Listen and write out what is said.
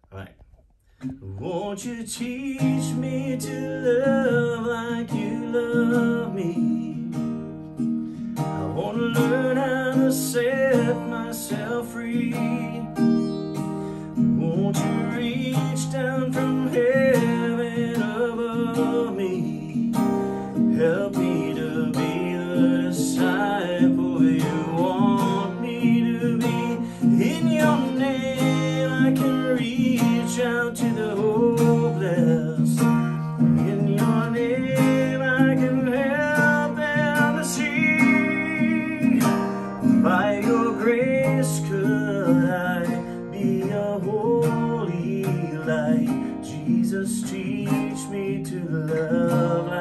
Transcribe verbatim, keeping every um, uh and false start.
All right. Won't you teach me to love like you love me? I want to learn how to set myself free. Won't you reach down from heaven above me? Help me to be the disciple you want me to be. In your name I can reach out to the hopeless. In your name I can help them to see. By your grace could I be a holy light. Jesus, teach me to love